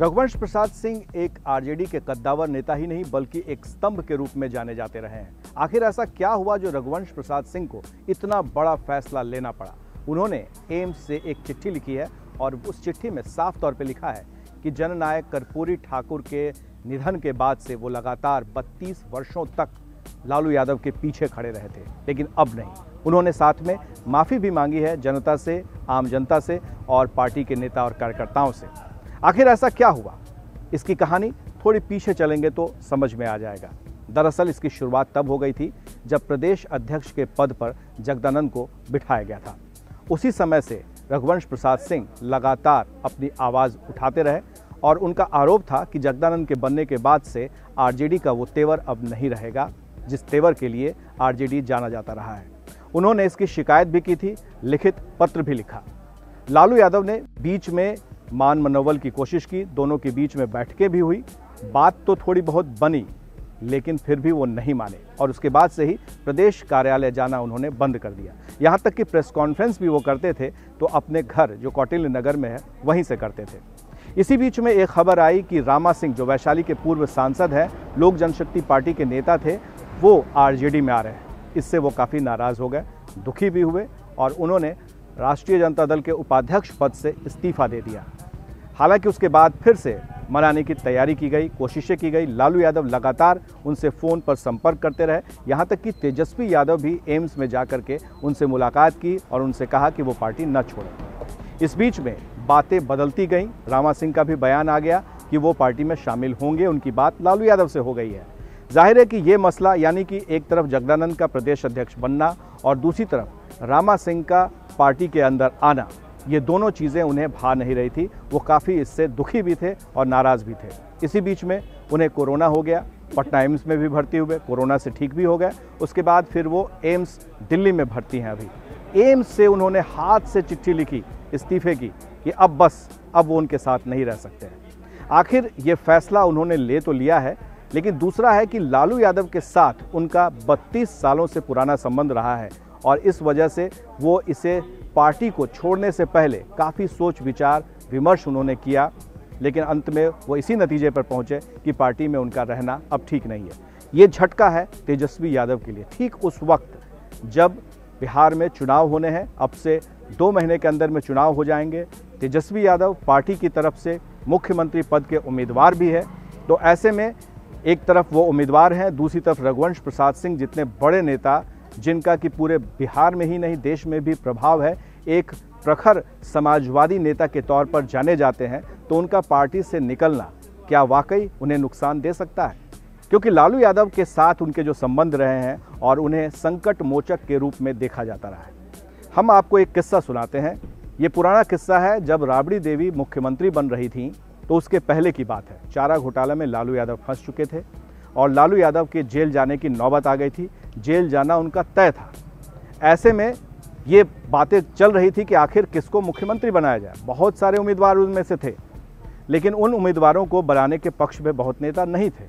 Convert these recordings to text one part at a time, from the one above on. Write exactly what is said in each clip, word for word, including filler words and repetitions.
रघुवंश प्रसाद सिंह एक आरजेडी के कद्दावर नेता ही नहीं बल्कि एक स्तंभ के रूप में जाने जाते रहे हैं। आखिर ऐसा क्या हुआ जो रघुवंश प्रसाद सिंह को इतना बड़ा फैसला लेना पड़ा? उन्होंने एम्स से एक चिट्ठी लिखी है और उस चिट्ठी में साफ तौर पे लिखा है कि जननायक कर्पूरी ठाकुर के निधन के बाद से वो लगातार बत्तीस वर्षों तक लालू यादव के पीछे खड़े रहे थे, लेकिन अब नहीं। उन्होंने साथ में माफ़ी भी मांगी है जनता से, आम जनता से और पार्टी के नेता और कार्यकर्ताओं से। आखिर ऐसा क्या हुआ, इसकी कहानी थोड़ी पीछे चलेंगे तो समझ में आ जाएगा। दरअसल इसकी शुरुआत तब हो गई थी जब प्रदेश अध्यक्ष के पद पर जगदानंद को बिठाया गया था। उसी समय से रघुवंश प्रसाद सिंह लगातार अपनी आवाज़ उठाते रहे और उनका आरोप था कि जगदानंद के बनने के बाद से आरजेडी का वो तेवर अब नहीं रहेगा जिस तेवर के लिए आरजेडी जाना जाता रहा है। उन्होंने इसकी शिकायत भी की थी, लिखित पत्र भी लिखा। लालू यादव ने बीच में मान मनोवल की कोशिश की, दोनों के बीच में बैठकें भी हुई, बात तो थोड़ी बहुत बनी, लेकिन फिर भी वो नहीं माने और उसके बाद से ही प्रदेश कार्यालय जाना उन्होंने बंद कर दिया। यहाँ तक कि प्रेस कॉन्फ्रेंस भी वो करते थे तो अपने घर जो कौटिल्य नगर में है वहीं से करते थे। इसी बीच में एक खबर आई कि रामा सिंह, जो वैशाली के पूर्व सांसद हैं, लोक जनशक्ति पार्टी के नेता थे, वो आरजेडी में आ रहे हैं। इससे वो काफ़ी नाराज़ हो गए, दुखी भी हुए और उन्होंने राष्ट्रीय जनता दल के उपाध्यक्ष पद से इस्तीफा दे दिया। हालांकि उसके बाद फिर से मनाने की तैयारी की गई, कोशिशें की गई। लालू यादव लगातार उनसे फ़ोन पर संपर्क करते रहे, यहाँ तक कि तेजस्वी यादव भी एम्स में जाकर के उनसे मुलाकात की और उनसे कहा कि वो पार्टी न छोड़ें। इस बीच में बातें बदलती गईं। रामा सिंह का भी बयान आ गया कि वो पार्टी में शामिल होंगे, उनकी बात लालू यादव से हो गई है। जाहिर है कि ये मसला, यानी कि एक तरफ जगदानंद का प्रदेश अध्यक्ष बनना और दूसरी तरफ रामा सिंह का पार्टी के अंदर आना, ये दोनों चीज़ें उन्हें भा नहीं रही थी। वो काफ़ी इससे दुखी भी थे और नाराज़ भी थे। इसी बीच में उन्हें कोरोना हो गया, पटना एम्स में भी भर्ती हुए, कोरोना से ठीक भी हो गए। उसके बाद फिर वो एम्स दिल्ली में भर्ती हैं। अभी एम्स से उन्होंने हाथ से चिट्ठी लिखी इस्तीफे की कि अब बस, अब वो उनके साथ नहीं रह सकते हैं। आखिर ये फैसला उन्होंने ले तो लिया है, लेकिन दूसरा है कि लालू यादव के साथ उनका बत्तीस सालों से पुराना संबंध रहा है और इस वजह से वो इसे पार्टी को छोड़ने से पहले काफ़ी सोच विचार विमर्श उन्होंने किया, लेकिन अंत में वो इसी नतीजे पर पहुंचे कि पार्टी में उनका रहना अब ठीक नहीं है। ये झटका है तेजस्वी यादव के लिए। ठीक उस वक्त जब बिहार में चुनाव होने हैं, अब से दो महीने के अंदर में चुनाव हो जाएंगे। तेजस्वी यादव पार्टी की तरफ से मुख्यमंत्री पद के उम्मीदवार भी है। तो ऐसे में एक तरफ वो उम्मीदवार हैं, दूसरी तरफ रघुवंश प्रसाद सिंह जितने बड़े नेता, जिनका कि पूरे बिहार में ही नहीं देश में भी प्रभाव है, एक प्रखर समाजवादी नेता के तौर पर जाने जाते हैं, तो उनका पार्टी से निकलना क्या वाकई उन्हें नुकसान दे सकता है? क्योंकि लालू यादव के साथ उनके जो संबंध रहे हैं और उन्हें संकट मोचक के रूप में देखा जाता रहा है। हम आपको एक किस्सा सुनाते हैं। ये पुराना किस्सा है, जब राबड़ी देवी मुख्यमंत्री बन रही थी तो उसके पहले की बात है। चारा घोटाला में लालू यादव फंस चुके थे और लालू यादव के जेल जाने की नौबत आ गई थी। जेल जाना उनका तय था। ऐसे में ये बातें चल रही थी कि आखिर किसको मुख्यमंत्री बनाया जाए। बहुत सारे उम्मीदवार उनमें से थे, लेकिन उन उम्मीदवारों को बनाने के पक्ष में बहुत नेता नहीं थे।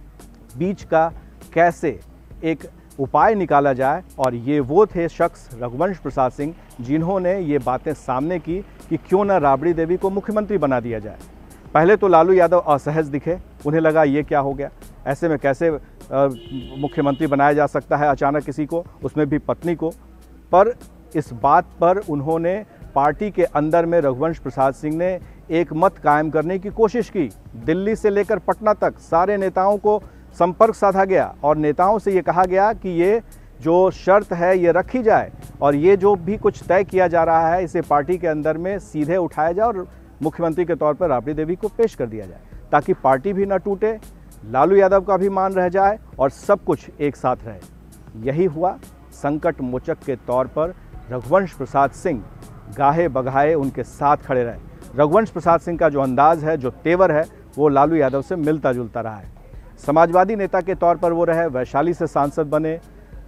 बीच का कैसे एक उपाय निकाला जाए, और ये वो थे शख्स रघुवंश प्रसाद सिंह जिन्होंने ये बातें सामने की कि क्यों ना राबड़ी देवी को मुख्यमंत्री बना दिया जाए। पहले तो लालू यादव असहज दिखे, उन्हें लगा ये क्या हो गया, ऐसे में कैसे मुख्यमंत्री बनाया जा सकता है अचानक किसी को, उसमें भी पत्नी को। पर इस बात पर उन्होंने पार्टी के अंदर में रघुवंश प्रसाद सिंह ने एक मत कायम करने की कोशिश की। दिल्ली से लेकर पटना तक सारे नेताओं को संपर्क साधा गया और नेताओं से ये कहा गया कि ये जो शर्त है ये रखी जाए और ये जो भी कुछ तय किया जा रहा है इसे पार्टी के अंदर में सीधे उठाया जाए और मुख्यमंत्री के तौर पर राबड़ी देवी को पेश कर दिया जाए, ताकि पार्टी भी न टूटे, लालू यादव का भी मान रह जाए और सब कुछ एक साथ रहे। यही हुआ। संकट मोचक के तौर पर रघुवंश प्रसाद सिंह गाहे बगाहे उनके साथ खड़े रहे। रघुवंश प्रसाद सिंह का जो अंदाज है, जो तेवर है, वो लालू यादव से मिलता जुलता रहा है। समाजवादी नेता के तौर पर वो रहे, वैशाली से सांसद बने,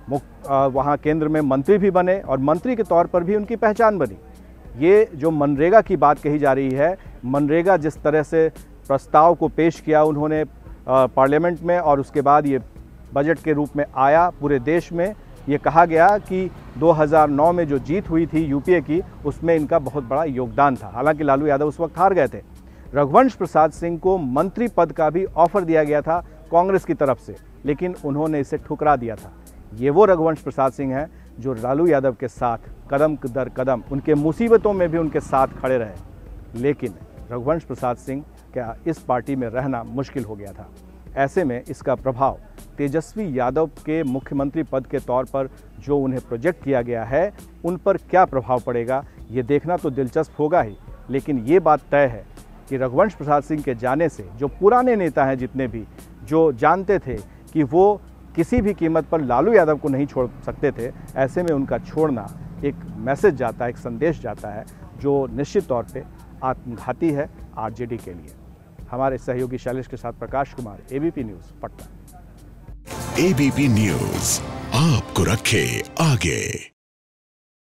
वहाँ केंद्र में मंत्री भी बने और मंत्री के तौर पर भी उनकी पहचान बनी। ये जो मनरेगा की बात कही जा रही है, मनरेगा जिस तरह से प्रस्ताव को पेश किया उन्होंने पार्लियामेंट में और उसके बाद ये बजट के रूप में आया पूरे देश में, ये कहा गया कि दो हज़ार नौ में जो जीत हुई थी यूपीए की, उसमें इनका बहुत बड़ा योगदान था। हालांकि लालू यादव उस वक्त हार गए थे, रघुवंश प्रसाद सिंह को मंत्री पद का भी ऑफर दिया गया था कांग्रेस की तरफ से, लेकिन उन्होंने इसे ठुकरा दिया था। ये वो रघुवंश प्रसाद सिंह हैं जो लालू यादव के साथ कदम दर कदम उनके मुसीबतों में भी उनके साथ खड़े रहे। लेकिन रघुवंश प्रसाद सिंह का इस पार्टी में रहना मुश्किल हो गया था। ऐसे में इसका प्रभाव तेजस्वी यादव के मुख्यमंत्री पद के तौर पर जो उन्हें प्रोजेक्ट किया गया है, उन पर क्या प्रभाव पड़ेगा ये देखना तो दिलचस्प होगा ही। लेकिन ये बात तय है कि रघुवंश प्रसाद सिंह के जाने से जो पुराने नेता हैं, जितने भी जो जानते थे कि वो किसी भी कीमत पर लालू यादव को नहीं छोड़ सकते थे, ऐसे में उनका छोड़ना एक मैसेज जाता है, एक संदेश जाता है जो निश्चित तौर पे आत्मघाती है आरजेडी के लिए। हमारे सहयोगी शैलेश के साथ Prakash Kumar, ABP news, Patna. ABP news आपको रखे आगे।